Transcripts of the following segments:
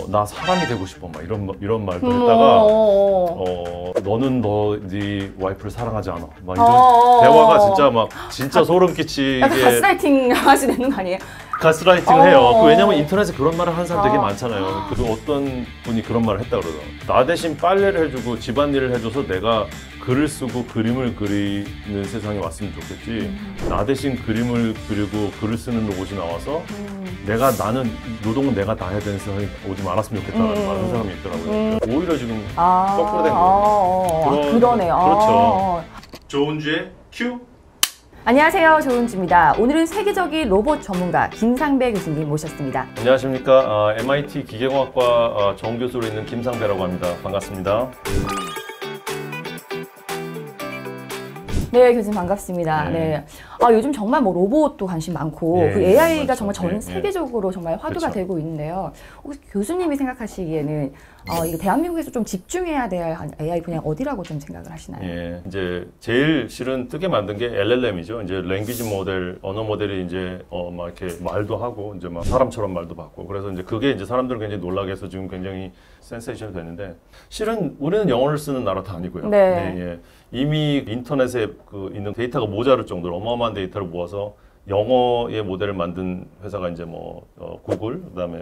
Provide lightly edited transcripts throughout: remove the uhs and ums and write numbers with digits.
나 사람이 되고 싶어 막 이런 말도 했다가 너는 네 와이프를 사랑하지 않아 막 이런 대화가 진짜 소름 끼치게. 약간 가스라이팅 하시는 거 아니에요? 가스라이팅을 해요. 왜냐면 인터넷에 그런 말을 하는 사람 되게 많잖아요. 그 어떤 분이 그런 말을 했다 그러더라고요. 나 대신 빨래를 해주고 집안일을 해줘서 내가 글을 쓰고 그림을 그리는 세상에 왔으면 좋겠지. 나 대신 그림을 그리고 글을 쓰는 로봇이 나와서 나는 노동은 내가 다 해야 되는 세상이 오지 말았으면 좋겠다라는 말을 하는 사람이 있더라고요. 오히려 지금 거꾸로 된 거예요. 그러네요. 그렇죠. 조은주의 큐. 안녕하세요, 조은주입니다. 오늘은 세계적인 로봇 전문가 김상배 교수님 모셨습니다. 안녕하십니까. MIT 기계공학과 정교수로 있는 김상배라고 합니다. 반갑습니다. 네, 교수님 반갑습니다. 네. 요즘 정말 뭐 로봇도 관심 많고 그 AI가 정말 전 세계적으로 정말 화두가 되고 있는데요. 혹시 교수님이 생각하시기에는 이거 대한민국에서 좀 집중해야 될 AI 분야 어디라고 좀 생각을 하시나요? 이제 제일 실은 뜨게 만든 게 LLM이죠. 이제 랭귀지 모델, 언어 모델이 이제 막 이렇게 말도 하고 이제 막 사람처럼 말도 받고 그래서 이제 그게 이제 사람들을 굉장히 놀라게 해서 지금 굉장히 센세이션이 됐는데 실은 우리는 영어를 쓰는 나라도 아니고요. 이미 인터넷에 있는 데이터가 모자랄 정도로 어마어마한 데이터를 모아서 영어의 모델을 만든 회사가 이제 구글, 그다음에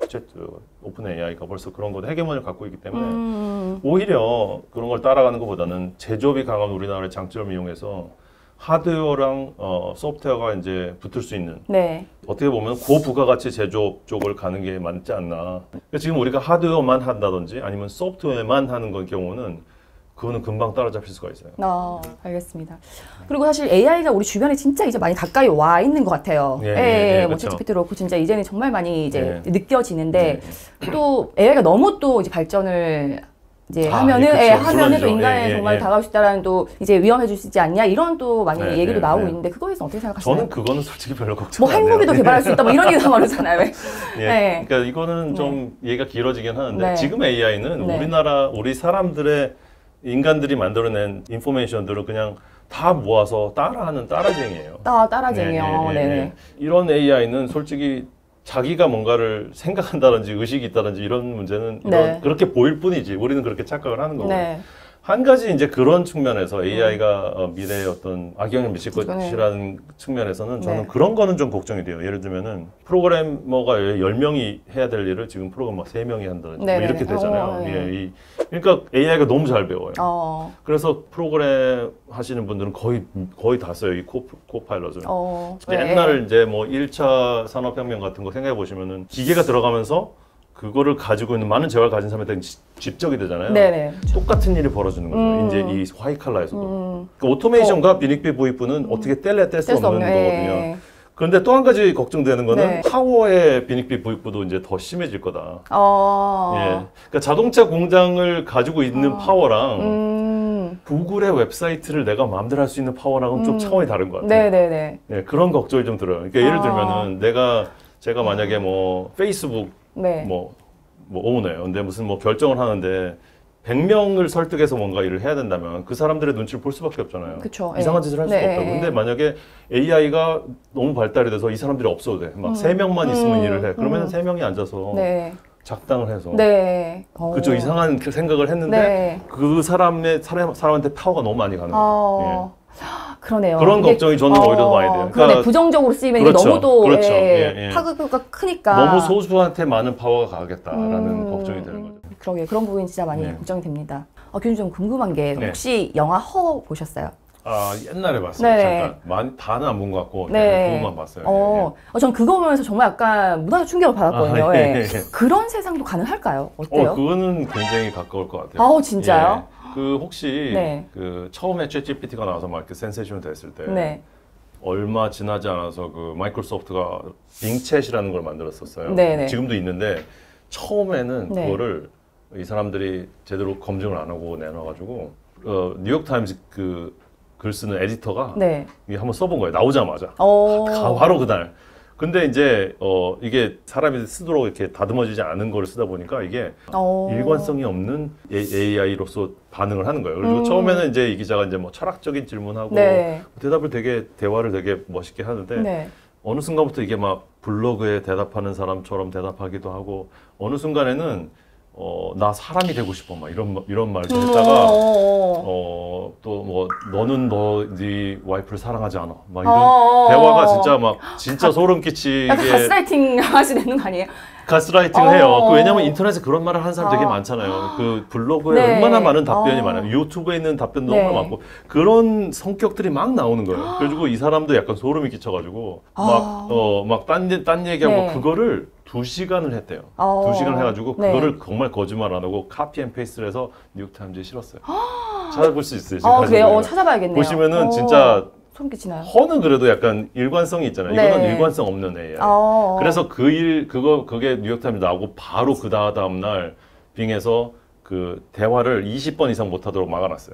오픈 AI가 벌써 그런 거 헤게모니를 갖고 있기 때문에 오히려 그런 걸 따라가는 것보다는 제조업이 강한 우리나라의 장점을 이용해서 하드웨어랑 소프트웨어가 이제 붙을 수 있는 어떻게 보면 고부가가치 제조업 쪽을 가는 게 맞지 않나. 그러니까 지금 우리가 하드웨어만 한다든지 아니면 소프트웨어만 하는 건 경우는 그거는 금방 따라잡힐 수가 있어요. 알겠습니다. 그리고 사실 AI가 우리 주변에 진짜 이제 많이 가까이 와 있는 것 같아요. 챗GPT도 그렇고 진짜 이제는 정말 많이 이제 느껴지는데 또 AI가 너무 또 이제 발전을 이제 하면은 또 인간에 정말 다가올 수 있다라는 또 이제 위험해질 수 있지 않냐 이런 또 많이 얘기도 나오고 있는데 그거에 대해서 어떻게 생각하시나요? 저는 그거는 솔직히 별로 걱정 안 해요. 핵무기도 개발할 수 있다 뭐 이런 얘기도 나오잖아요. 그러니까 이거는 좀 얘기가 길어지긴 하는데 지금 AI는 우리 사람들의 인간들이 만들어낸 인포메이션들을 그냥 다 모아서 따라하는 따라쟁이에요. 따라쟁이요. 이런 AI는 솔직히 자기가 뭔가를 생각한다든지 의식이 있다든지 이런 문제는 그렇게 보일 뿐이지 우리는 그렇게 착각을 하는 거고요. 한 가지 이제 그런 측면에서 AI가 미래에 어떤 악영향을 미칠 것이라는 측면에서는 저는 그런 거는 좀 걱정이 돼요. 예를 들면은 프로그래머가 10명이 해야 될 일을 지금 프로그래머 3명이 한다든지 뭐 이렇게 되잖아요. 그러니까 AI가 너무 잘 배워요. 그래서 프로그램 하시는 분들은 거의 다 써요. 이 코파일럿을. 옛날 이제 1차 산업혁명 같은 거 생각해 보시면은 기계가 들어가면서 그거를 가지고 있는 많은 재화를 가진 사람한테 집적이 되잖아요. 똑같은 일이 벌어지는 거죠. 이제 이 화이칼라에서도. 그 오토메이션과 비닉비 부익부는 어떻게 뗄 수 없는 거거든요. 그런데 또 한 가지 걱정되는 거는 파워의 비닉비 부익부도 이제 더 심해질 거다. 그러니까 자동차 공장을 가지고 있는 파워랑 구글의 웹사이트를 내가 마음대로 할 수 있는 파워랑은 좀 차원이 다른 것 같아요. 그런 걱정이 좀 들어요. 그러니까 예를 들면은 제가 만약에 페이스북 오너예요. 근데 무슨 결정을 하는데 100명을 설득해서 뭔가 일을 해야 된다면 그 사람들의 눈치를 볼 수밖에 없잖아요. 이상한 짓을 할 수가 없다고. 근데 만약에 AI가 너무 발달이 돼서 이 사람들이 없어도 돼. 막 3명만 있으면 일을 해. 그러면 3명이 앉아서 작당을 해서 그쪽 이상한 생각을 했는데 그 사람한테 파워가 너무 많이 가는 거예요. 그러네요. 그런 걱정이 저는 오히려 더 많이 돼요. 그러니까 부정적으로 쓰이면 너무 또 파급효과가 크니까 너무 소수한테 많은 파워가 가겠다라는 걱정이 되는 거죠. 그러게요. 그런 부분이 진짜 많이 걱정이 됩니다. 교수님 좀 궁금한 게 혹시 영화 허 보셨어요? 옛날에 봤어요. 잠깐. 다는 안 본 것 같고 그것만 봤어요. 전 그거 보면서 정말 약간 문화적 충격을 받았거든요. 그런 세상도 가능할까요? 어때요? 그거는 굉장히 가까울 것 같아요. 진짜요? 혹시 처음에 챗GPT가 나와서 막 이렇게 센세이션 됐을 때 얼마 지나지 않아서 마이크로소프트가 빙챗이라는 걸 만들었었어요. 지금도 있는데 처음에는 그거를 이 사람들이 제대로 검증을 안 하고 내놔가지고 뉴욕타임즈 글 쓰는 에디터가 이게 한번 써본 거예요. 나오자마자. 바로 그날. 근데 이제 이게 사람이 쓰도록 이렇게 다듬어지지 않은 걸 쓰다 보니까 이게 일관성이 없는 AI로서 반응을 하는 거예요. 그리고 처음에는 이제 이 기자가 이제 철학적인 질문하고 대화를 되게 멋있게 하는데 어느 순간부터 이게 막 블로그에 대답하는 사람처럼 대답하기도 하고 어느 순간에는 나 사람이 되고 싶어 막 이런 말도 했다가 또 뭐 너는 네 와이프를 사랑하지 않아 막 이런 대화가 진짜 소름 끼치게 가스라이팅 하시는 거 아니에요? 가스라이팅을 해요. 왜냐면 인터넷에 그런 말을 하는 사람 되게 많잖아요. 그 블로그에 네. 얼마나 많은 답변이 많아요. 유튜브에 있는 답변도 네. 얼마나 많고 그런 성격들이 막 나오는 거예요. 그래가지고 이 사람도 약간 소름이 끼쳐가지고 막 딴 얘기하고 그거를 2시간을 했대요. 2시간을 해가지고 그거를 정말 거짓말 안 하고 카피 앤 페이스트를 해서 뉴욕타임즈에 실었어요. 찾아볼 수 있어요. 그래요? 찾아봐야겠네요. 보시면은 진짜 소름 끼치나요? 허는 그래도 약간 일관성이 있잖아요. 네. 이거는 일관성 없는 AI. 그래서 그게 뉴욕타임즈 나오고 바로 그 다음 날 빙에서 그 대화를 20번 이상 못하도록 막아놨어요.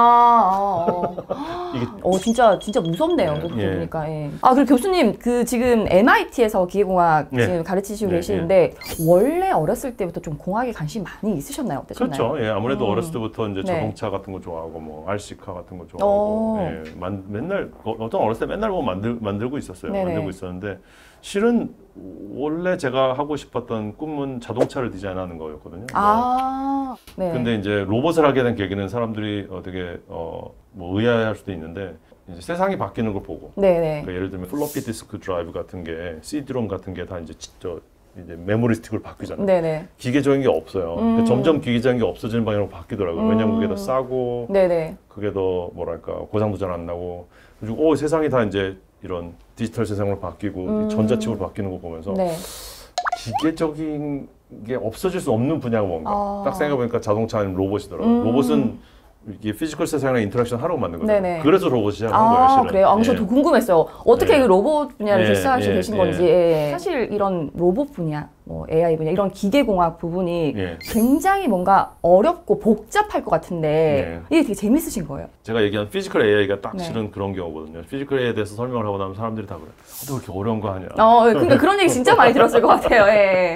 이게 진짜 무섭네요. 그렇게 보니까. 예. 그리고 교수님 지금 MIT에서 기계공학 지금 가르치시고 계시는데 원래 어렸을 때부터 좀 공학에 관심 많이 있으셨나요? 어떠셨나요? 그렇죠. 예, 아무래도 어렸을 때부터 이제 자동차 같은 거 좋아하고 뭐 RC카 같은 거 좋아하고 맨날 어떤 어렸을 때 맨날 뭐 만들고 있었어요. 만들고 있었는데 실은 원래 제가 하고 싶었던 꿈은 자동차를 디자인하는 거였거든요. 근데 이제 로봇을 하게 된 계기는 사람들이 되게 뭐 의아해할 수도 있는데 이제 세상이 바뀌는 걸 보고. 그러니까 예를 들면 플로피 디스크 드라이브 같은 게 CD-ROM 같은 게 다 이제 메모리 스틱으로 바뀌잖아요. 기계적인 게 없어요. 점점 기계적인 게 없어지는 방향으로 바뀌더라고요. 왜냐면 그게 더 싸고, 그게 더 뭐랄까 고장도 잘 안 나고, 그리고 세상이 다 이제 이런 디지털 세상으로 바뀌고 전자칩으로 바뀌는 거 보면서 기계적인 게 없어질 수 없는 분야가 뭔가 딱 생각해보니까 자동차 아니면 로봇이더라고요. 로봇은 이게 피지컬 세상이랑 인터랙션 하라고 만든 거잖아요. 그래서 로봇이 시작한 거예요, 실은. 그래요? 저도 궁금했어요. 어떻게 그 로봇 분야를 시작하시게 되신 건지. 사실 이런 로봇 분야, 뭐 AI 분야, 이런 기계공학 부분이 굉장히 뭔가 어렵고 복잡할 것 같은데 이게 되게 재밌으신 거예요. 제가 얘기한 피지컬 AI가 딱 실은 그런 경우거든요. 피지컬 AI에 대해서 설명을 하고 나면 사람들이 다 그래요. 너 이렇게 어려운 거 하냐. 그러니까 그런 얘기 진짜 많이 들었을 것 같아요.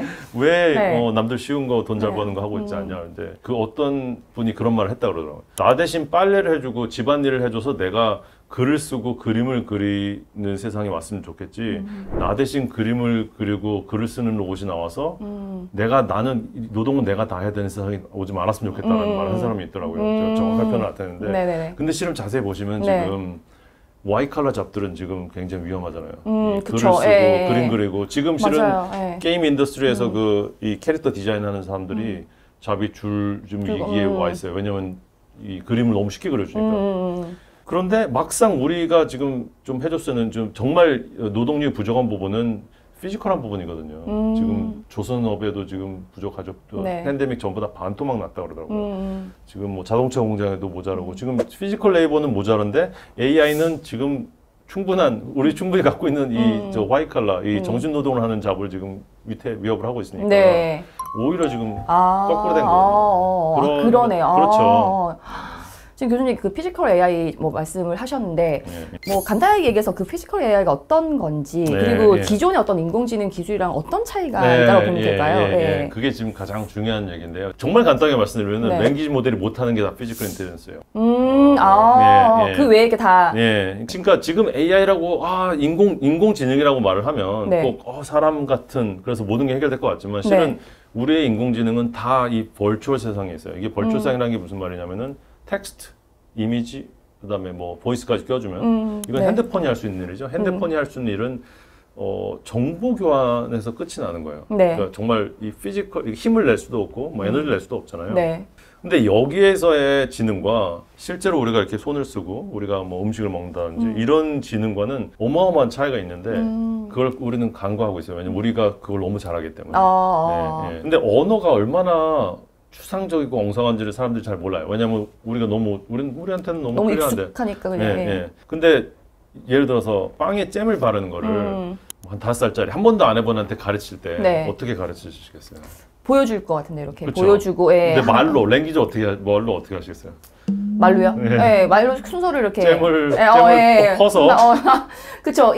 왜 남들 쉬운 거 돈 잘 버는 거 하고 있지 않냐. 근데 그 어떤 분이 그런 말을 했다 그러더라고요. 나 대신 빨래를 해주고 집안일을 해줘서 내가 글을 쓰고 그림을 그리는 세상이 왔으면 좋겠지. 나 대신 그림을 그리고 글을 쓰는 로봇이 나와서 나는 노동은 내가 다 해야 되는 세상이 오지 말았으면 좋겠다는 말을 한 사람이 있더라고요. 정확할 편은 안 되는데. 근데 실은 자세히 보시면 지금 와이칼라 잡들은 지금 굉장히 위험하잖아요. 글을 쓰고 그림 그리고 지금 실은 게임 인더스트리에서 이 캐릭터 디자인하는 사람들이 잡이 좀 위기에 와 있어요. 왜냐면 이 그림을 너무 쉽게 그려주니까. 그런데 막상 우리가 지금 좀 해줬으면 좀 정말 노동력이 부족한 부분은 피지컬한 부분이거든요. 지금 조선업에도 지금 부족하죠. 또 팬데믹 전부 다 반토막 났다 그러더라고요. 지금 뭐 자동차 공장에도 모자라고 지금 피지컬 레이버는 모자란데 AI는 지금 우리 충분히 갖고 있는 이 화이트칼라, 이 정신 노동을 하는 잡을 지금 밑에 위협을 하고 있으니까 오히려 지금 거꾸로 된 거예요. 그러네요. 그렇죠. 지금 교수님 그 피지컬 AI 뭐 말씀을 하셨는데 뭐 간단하게 얘기해서 그 피지컬 AI가 어떤 건지 그리고 기존의 어떤 인공지능 기술이랑 어떤 차이가 있다고 보면 될까요? 그게 지금 가장 중요한 얘기인데요. 정말 간단하게 말씀드리면 랭귀지 모델이 못하는 게 다 피지컬 인텔리전스예요. 그 외에 게 다. 그러니까 지금 AI라고 인공지능이라고 말을 하면 꼭 사람 같은 그래서 모든 게 해결될 것 같지만 실은 우리의 인공지능은 다 이 벌추얼 세상에 있어요. 이게 벌추얼 세상이라는 게 무슨 말이냐면은 텍스트, 이미지, 그다음에 뭐 보이스까지 껴주면 이건 핸드폰이 할 수 있는 일이죠. 핸드폰이 할 수 있는 일은 정보 교환에서 끝이 나는 거예요. 그러니까 정말 이 피지컬 힘을 낼 수도 없고 뭐 에너지를 낼 수도 없잖아요. 근데 여기에서의 지능과 실제로 우리가 이렇게 손을 쓰고 우리가 뭐 음식을 먹는다든지 이런 지능과는 어마어마한 차이가 있는데 그걸 우리는 간과하고 있어요. 왜냐면 우리가 그걸 너무 잘하기 때문에. 근데 언어가 얼마나 추상적이고 엉성한지를 사람들이 잘 몰라요. 왜냐면 우리한테는 너무 클리어한데. 익숙하니까 그냥. 근데 예를 들어서 빵에 잼을 바르는 거를 한 5살짜리 한 번도 안 해본 애한테 가르칠 때 어떻게 가르치시겠어요? 보여줄 것 같은데 이렇게 그쵸? 보여주고. 근데 말로 어떻게 하시겠어요? 말로요? 말로 순서를 이렇게 잼을 퍼서 그쵸.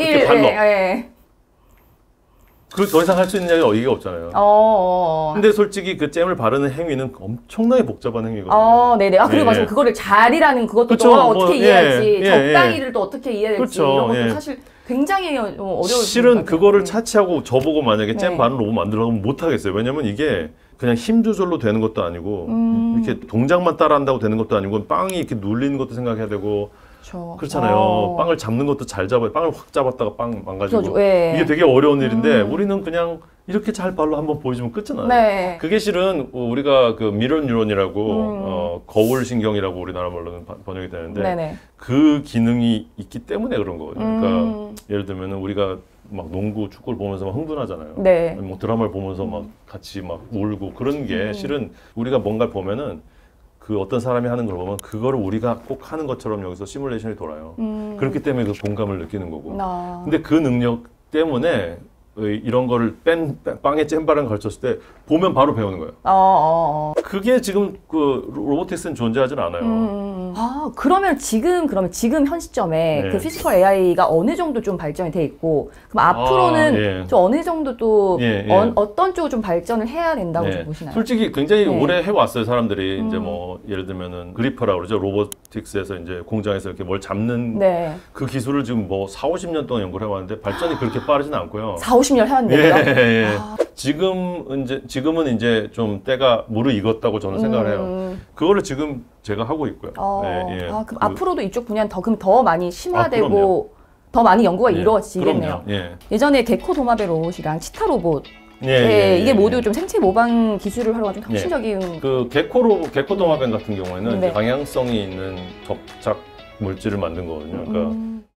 그 더 이상 할 수 있는 얘기가 없잖아요. 근데 솔직히 그 잼을 바르는 행위는 엄청나게 복잡한 행위거든요. 그리고 맞아. 그거를 잘이라는 그것도 또 어떻게 이해할지, 적당히를 또 어떻게 이해할지 이런 것도 사실 굉장히 어려울 실은 그거를 차치하고 저보고 만약에 잼 바늘 로봇 만들라면 못 하겠어요. 왜냐면 이게 그냥 힘 조절로 되는 것도 아니고 이렇게 동작만 따라한다고 되는 것도 아니고 빵이 이렇게 눌리는 것도 생각해야 되고 그렇잖아요. 빵을 잡는 것도 잘 잡아요. 빵을 확 잡았다가 빵 망가지고 이게 되게 어려운 일인데 우리는 그냥 이렇게 잘 발로 한번 보여주면 끝잖아요. 네. 그게 실은 우리가 그 미러 뉴런이라고 거울 신경이라고 우리나라 말로는 번역이 되는데 네네. 그 기능이 있기 때문에 그런 거거든요. 그러니까 예를 들면 우리가 막 농구, 축구를 보면서 막 흥분하잖아요. 네. 뭐 드라마를 보면서 막 같이 막 울고 그런 게 실은 우리가 뭔가를 보면은 그 어떤 사람이 하는 걸 보면 그거를 우리가 꼭 하는 것처럼 여기서 시뮬레이션이 돌아요. 그렇기 때문에 그 공감을 느끼는 거고. 근데 그 능력 때문에 이런 거를 빵에 잼바람 걸쳤을 때 보면 바로 배우는 거예요. 그게 지금 그 로보틱스는 존재하지는 않아요. 그러면 지금 현 시점에 그 피지컬 AI가 어느 정도 좀 발전이 돼 있고 그럼 앞으로는 좀 어느 정도 또 어떤 쪽으로 좀 발전을 해야 된다고 좀 보시나요? 솔직히 굉장히 오래 해왔어요. 사람들이 이제 뭐 예를 들면은 그리퍼라고 그러죠. 로보틱스에서 이제 공장에서 이렇게 뭘 잡는 그 기술을 지금 뭐 40-50년 동안 연구를 해왔는데 발전이 그렇게 빠르지는 않고요. 40-50년 해왔는데요? 지금은 이제 좀 때가 무르익었다고 저는 생각을 해요. 그거를 지금 제가 하고 있고요. 그럼 앞으로도 이쪽 분야는 그럼 더 많이 심화되고 더 많이 연구가 이루어지겠네요. 예전에 게코 도마베 로봇이랑 치타 로봇 이게 모두 좀 생체 모방 기술을 활용한 좀 혁신적인 그 게코 도마뱀 같은 경우에는 방향성이 있는 접착 물질을 만든 거거든요. 그러니까